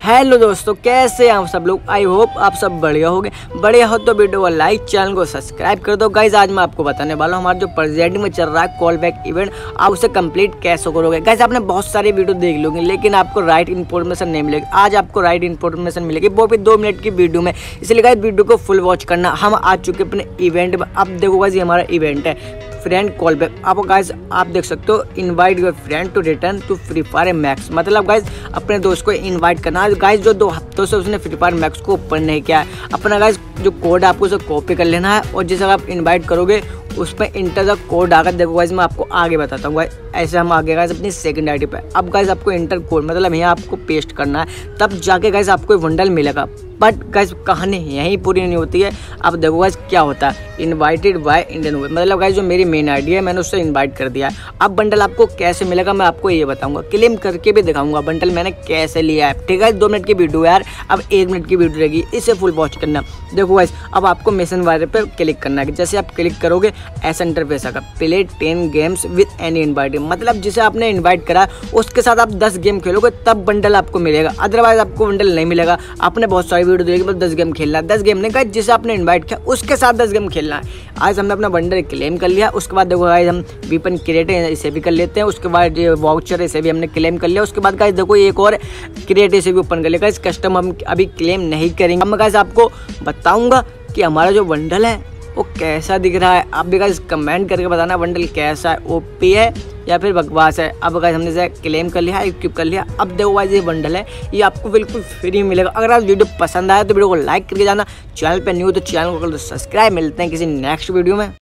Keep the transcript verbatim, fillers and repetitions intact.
Hello दोस्तों, कैसे हैं आप सब लोग। आई होप आप सब बढ़िया होंगे। बढ़िया हो तो वीडियो को लाइक, चैनल को सब्सक्राइब कर दो। गाइज आज मैं आपको बताने वाला हूँ हमारा जो प्रेजेंट में चल रहा है कॉल बैक इवेंट, आप उसे कंप्लीट कैसे करोगे। गाइज आपने बहुत सारी वीडियो देख लोगे लेकिन आपको राइट इन्फॉर्मेशन नहीं मिलेगी। आज आपको राइट इन्फॉर्मेशन मिलेगी, वो भी दो मिनट की वीडियो में, इसलिए गाइज वीडियो को फुल वॉच करना। हम आ चुके अपने इवेंट में। अब देखो गाइज ये हमारा इवेंट है फ्रेंड कॉल बैक। आप गाइज आप देख सकते हो, invite your friend to return to free fire max. मतलब गाइज अपने दोस्त को इनवाइट करना। गाइज जो दो हफ्तों से उसने फ्री फायर मैक्स को ओपन नहीं किया है, अपना गाइज जो कोड आपको उसे कॉपी कर लेना है और जिस आप इनवाइट करोगे उस पर इंटर द कोड आकर देखो गाइज मैं आपको आगे बताता हूँ। गाइज ऐसे हम आगे गाइज अपनी सेकंड आईडी पे। अब गाइज आपको इंटर कोड मतलब यहाँ आपको पेस्ट करना है, तब जाके गाइज आपको बंडल मिलेगा। बट गाइज कहानी यहीं पूरी नहीं होती है। अब देखो गाइज क्या होता है, इनवाइटेड बाय इंडियन वे, मतलब गाइज जो मेरी मेन आईडी है मैंने उससे इनवाइट कर दिया है। अब बंडल आपको कैसे मिलेगा मैं आपको ये बताऊंगा, क्लेम करके भी दिखाऊंगा बंडल मैंने कैसे लिया है। ठीक है, दो मिनट की वीडियो यार, अब एक मिनट की वीडियो रहेगी, इसे फुल वॉच करना। देखो गाइज अब आपको मिशन वाले पे क्लिक करना है। जैसे आप क्लिक करोगे ऐसा इंटरफेस आएगा, play ten games with any invite, मतलब जिसे आपने इनवाइट करा उसके साथ आप दस गेम खेलोगे तब बंडल आपको मिलेगा, अदरवाइज आपको बंडल नहीं मिलेगा। आपने बहुत सारी वीडियो देखी, बस दस गेम खेलना है, दस गेम नहीं गाइस, जिसे आपने इनवाइट किया उसके साथ दस गेम खेलना है। आज हमने अपना बंडल क्लेम कर लिया। उसके बाद देखो गाइस हम वीपन क्रिएट है इसे भी कर लेते हैं। उसके बाद ये वाउचर इसे भी हमने क्लेम कर लिया। उसके बाद गाइस देखो एक और क्रिएट इसे भी ओपन कर लिया। गाइस कस्टम हम अभी क्लेम नहीं करेंगे। अब मैं गाइस आपको बताऊंगा कि हमारा जो बंडल है वो कैसा दिख रहा है। आप भी गाइस कमेंट करके बताना बंडल कैसा है, ओपी है या फिर बकवास है। अब गाइस हमने इसे क्लेम कर लिया, इक्विप कर लिया। अब देखो गाइस ये बंडल है, ये आपको बिल्कुल फ्री मिलेगा। अगर आप वीडियो पसंद आए तो वीडियो को लाइक करके जाना, चैनल पे न्यू तो चैनल को कर दो सब्सक्राइब। मिलते हैं किसी नेक्स्ट वीडियो में।